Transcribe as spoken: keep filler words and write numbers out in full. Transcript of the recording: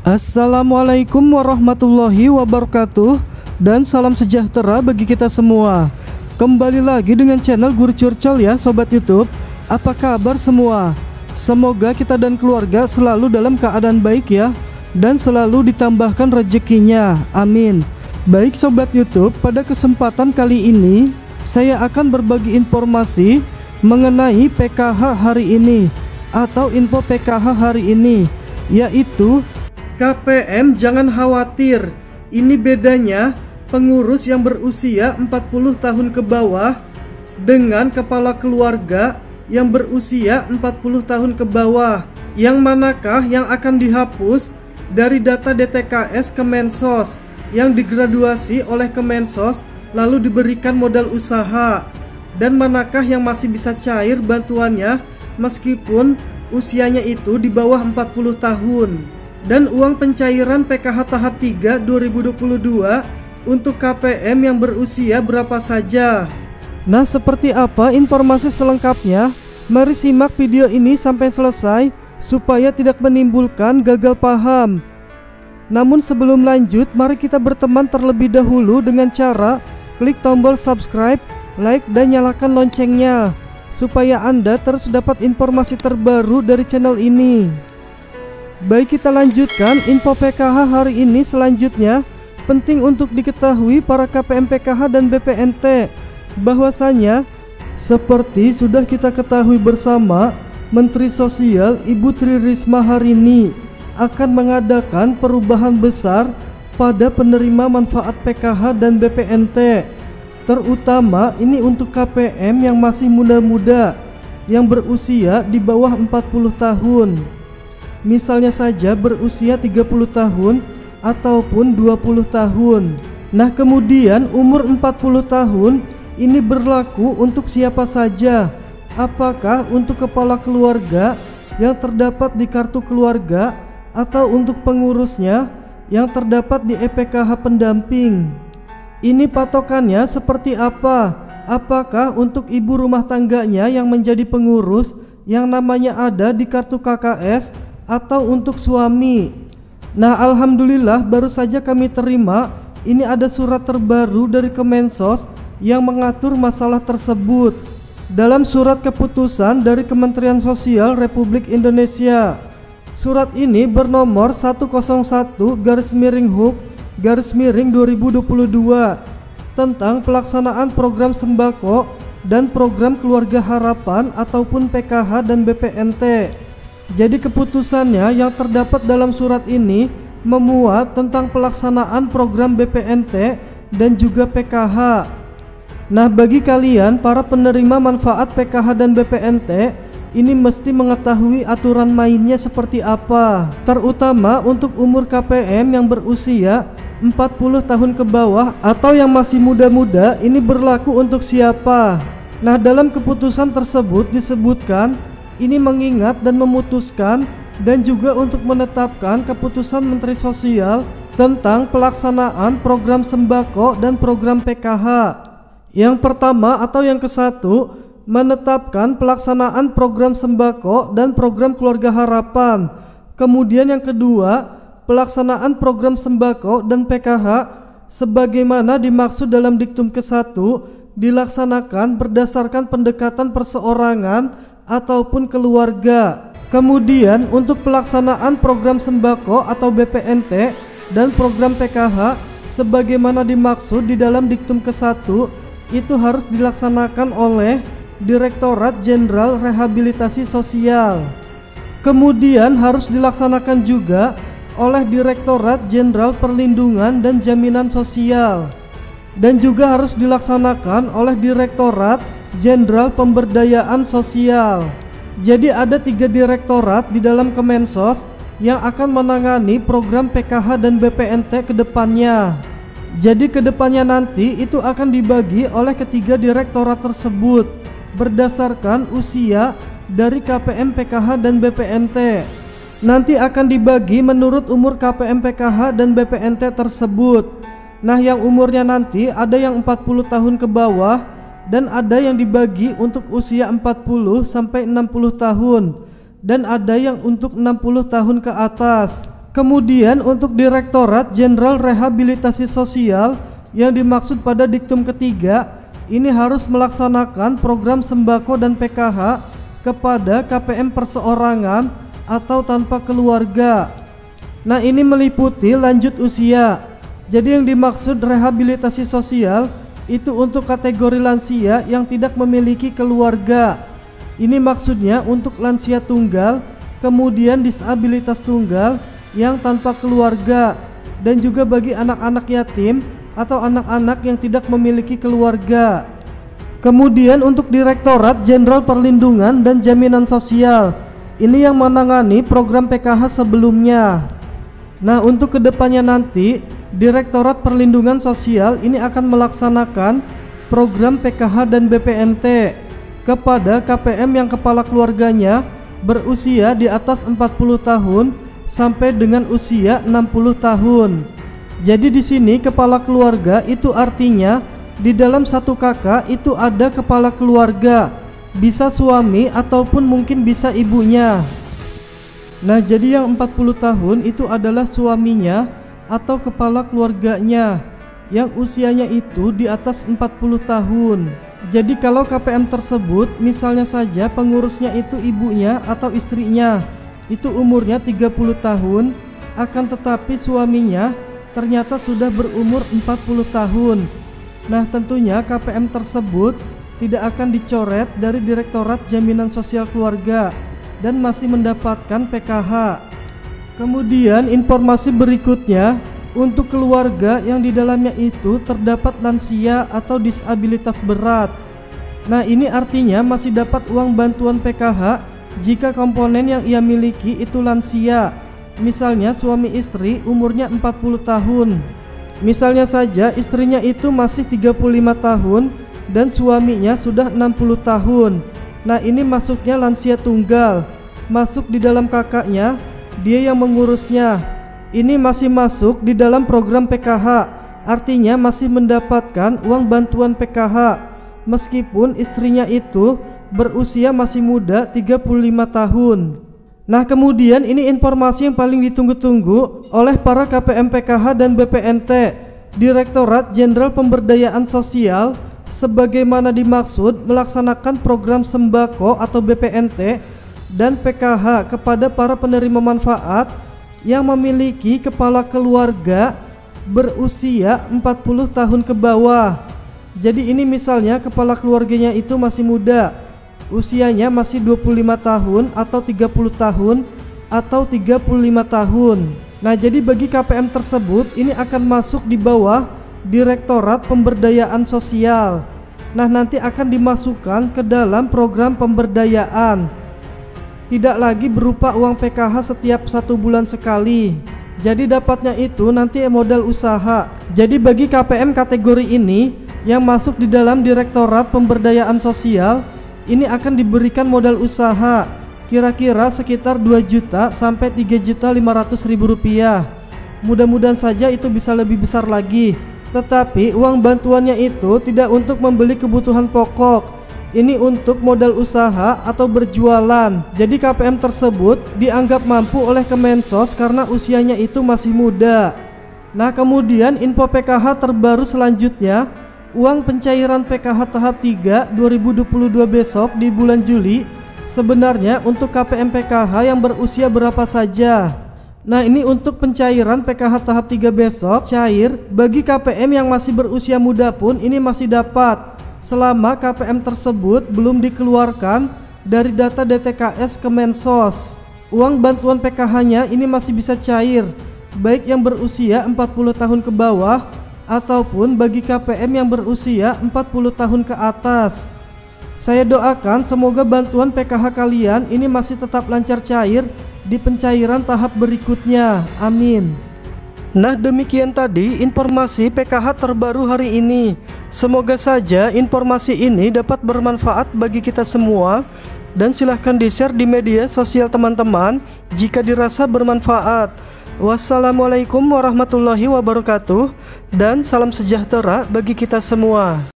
Assalamualaikum warahmatullahi wabarakatuh, dan salam sejahtera bagi kita semua. Kembali lagi dengan channel Guru Curcol ya Sobat YouTube. Apa kabar semua? Semoga kita dan keluarga selalu dalam keadaan baik ya, dan selalu ditambahkan rezekinya, amin. Baik Sobat YouTube, pada kesempatan kali ini saya akan berbagi informasi mengenai P K H hari ini, atau info P K H hari ini, yaitu K P M jangan khawatir. Ini bedanya pengurus yang berusia empat puluh tahun ke bawah dengan kepala keluarga yang berusia empat puluh tahun ke bawah. Yang manakah yang akan dihapus dari data D T K S Kemensos yang digraduasi oleh Kemensos lalu diberikan modal usaha, dan manakah yang masih bisa cair bantuannya meskipun usianya itu di bawah empat puluh tahun. Dan uang pencairan P K H tahap tiga dua ribu dua puluh dua untuk K P M yang berusia berapa saja. Nah, seperti apa informasi selengkapnya? Mari simak video ini sampai selesai supaya tidak menimbulkan gagal paham. Namun sebelum lanjut, mari kita berteman terlebih dahulu dengan cara klik tombol subscribe, like, dan nyalakan loncengnya supaya Anda terus dapat informasi terbaru dari channel ini. Baik, kita lanjutkan info P K H hari ini. Selanjutnya, penting untuk diketahui para K P M P K H dan B P N T bahwasanya seperti sudah kita ketahui bersama, Menteri Sosial Ibu Tri Risma hari ini akan mengadakan perubahan besar pada penerima manfaat P K H dan B P N T, terutama ini untuk K P M yang masih muda-muda yang berusia di bawah empat puluh tahun. Misalnya saja berusia tiga puluh tahun ataupun dua puluh tahun. Nah, kemudian umur empat puluh tahun ini berlaku untuk siapa saja? Apakah untuk kepala keluarga yang terdapat di kartu keluarga atau untuk pengurusnya yang terdapat di E P K H pendamping? Ini patokannya seperti apa? Apakah untuk ibu rumah tangganya yang menjadi pengurus yang namanya ada di kartu K K S, atau untuk suami? Nah, alhamdulillah baru saja kami terima, ini ada surat terbaru dari Kemensos yang mengatur masalah tersebut. Dalam surat keputusan dari Kementerian Sosial Republik Indonesia, surat ini bernomor seratus satu garis miring H U K garis miring dua ribu dua puluh dua tentang pelaksanaan program sembako dan program keluarga harapan ataupun P K H dan B P N T. Jadi keputusannya yang terdapat dalam surat ini memuat tentang pelaksanaan program B P N T dan juga P K H. Nah, bagi kalian para penerima manfaat P K H dan B P N T, ini mesti mengetahui aturan mainnya seperti apa, terutama untuk umur K P M yang berusia empat puluh tahun ke bawah atau yang masih muda-muda. Ini berlaku untuk siapa? Nah, dalam keputusan tersebut disebutkan ini mengingat dan memutuskan dan juga untuk menetapkan keputusan Menteri Sosial tentang pelaksanaan program sembako dan program P K H. Yang pertama atau yang ke satu, menetapkan pelaksanaan program sembako dan program keluarga harapan. Kemudian yang kedua, pelaksanaan program sembako dan P K H sebagaimana dimaksud dalam diktum ke satu dilaksanakan berdasarkan pendekatan perseorangan ataupun keluarga. Kemudian untuk pelaksanaan program sembako atau B P N T dan program P K H sebagaimana dimaksud di dalam diktum ke satu itu harus dilaksanakan oleh Direktorat Jenderal Rehabilitasi Sosial. Kemudian harus dilaksanakan juga oleh Direktorat Jenderal Perlindungan dan Jaminan Sosial, dan juga harus dilaksanakan oleh Direktorat Jenderal Pemberdayaan Sosial. Jadi ada tiga direktorat di dalam Kemensos yang akan menangani program P K H dan B P N T ke depannya. Jadi ke depannya nanti itu akan dibagi oleh ketiga direktorat tersebut berdasarkan usia dari K P M P K H dan B P N T. Nanti akan dibagi menurut umur K P M P K H dan B P N T tersebut. Nah, yang umurnya nanti ada yang empat puluh tahun ke bawah dan ada yang dibagi untuk usia empat puluh sampai enam puluh tahun, dan ada yang untuk enam puluh tahun ke atas. Kemudian untuk Direktorat Jenderal Rehabilitasi Sosial yang dimaksud pada diktum ketiga, ini harus melaksanakan program sembako dan P K H kepada K P M perseorangan atau tanpa keluarga. Nah, ini meliputi lanjut usia. Jadi yang dimaksud rehabilitasi sosial itu untuk kategori lansia yang tidak memiliki keluarga. Ini maksudnya untuk lansia tunggal, kemudian disabilitas tunggal yang tanpa keluarga, dan juga bagi anak-anak yatim atau anak-anak yang tidak memiliki keluarga. Kemudian untuk Direktorat Jenderal Perlindungan dan Jaminan Sosial, ini yang menangani program P K H sebelumnya. Nah, untuk kedepannya nanti Direktorat Perlindungan Sosial ini akan melaksanakan program P K H dan B P N T kepada K P M yang kepala keluarganya berusia di atas empat puluh tahun sampai dengan usia enam puluh tahun. Jadi di sini kepala keluarga itu artinya di dalam satu kakak itu ada kepala keluarga, bisa suami ataupun mungkin bisa ibunya. Nah, jadi yang empat puluh tahun itu adalah suaminya atau kepala keluarganya yang usianya itu di atas empat puluh tahun. Jadi kalau K P M tersebut misalnya saja pengurusnya itu ibunya atau istrinya, itu umurnya tiga puluh tahun, akan tetapi suaminya ternyata sudah berumur empat puluh tahun. Nah, tentunya K P M tersebut tidak akan dicoret dari Direktorat Jaminan Sosial Keluarga dan masih mendapatkan P K H. Kemudian informasi berikutnya untuk keluarga yang di dalamnya itu terdapat lansia atau disabilitas berat. Nah, ini artinya masih dapat uang bantuan P K H jika komponen yang ia miliki itu lansia. Misalnya suami istri umurnya empat puluh tahun. Misalnya saja istrinya itu masih tiga puluh lima tahun dan suaminya sudah enam puluh tahun. Nah, ini masuknya lansia tunggal. Masuk di dalam kakaknya, dia yang mengurusnya. Ini masih masuk di dalam program P K H. Artinya masih mendapatkan uang bantuan P K H meskipun istrinya itu berusia masih muda tiga puluh lima tahun. Nah, kemudian ini informasi yang paling ditunggu-tunggu oleh para K P M P K H dan B P N T, Direktorat Jenderal Pemberdayaan Sosial, sebagaimana dimaksud melaksanakan program sembako atau B P N T dan P K H kepada para penerima manfaat yang memiliki kepala keluarga berusia empat puluh tahun ke bawah. Jadi ini misalnya kepala keluarganya itu masih muda, usianya masih dua puluh lima tahun atau tiga puluh tahun atau tiga puluh lima tahun. Nah, jadi bagi K P M tersebut ini akan masuk di bawah Direktorat Pemberdayaan Sosial. Nah, nanti akan dimasukkan ke dalam program pemberdayaan. Tidak lagi berupa uang P K H setiap satu bulan sekali. Jadi dapatnya itu nanti modal usaha. Jadi bagi K P M kategori ini yang masuk di dalam Direktorat Pemberdayaan Sosial, ini akan diberikan modal usaha kira-kira sekitar dua juta sampai tiga juta lima ratus ribu rupiah. Mudah-mudahan saja itu bisa lebih besar lagi. Tetapi uang bantuannya itu tidak untuk membeli kebutuhan pokok. Ini untuk modal usaha atau berjualan. Jadi K P M tersebut dianggap mampu oleh Kemensos karena usianya itu masih muda. Nah, kemudian info P K H terbaru selanjutnya, uang pencairan P K H tahap tiga dua ribu dua puluh dua besok di bulan Juli sebenarnya untuk K P M P K H yang berusia berapa saja. Nah, ini untuk pencairan P K H tahap tiga besok cair bagi K P M yang masih berusia muda pun ini masih dapat selama K P M tersebut belum dikeluarkan dari data D T K S Kemensos. Uang bantuan P K H-nya ini masih bisa cair baik yang berusia empat puluh tahun ke bawah ataupun bagi K P M yang berusia empat puluh tahun ke atas. Saya doakan semoga bantuan P K H kalian ini masih tetap lancar cair di pencairan tahap berikutnya. Amin. Nah, demikian tadi informasi P K H terbaru hari ini. Semoga saja informasi ini dapat bermanfaat bagi kita semua, dan silahkan di-share di media sosial teman-teman jika dirasa bermanfaat. Wassalamualaikum warahmatullahi wabarakatuh, dan salam sejahtera bagi kita semua.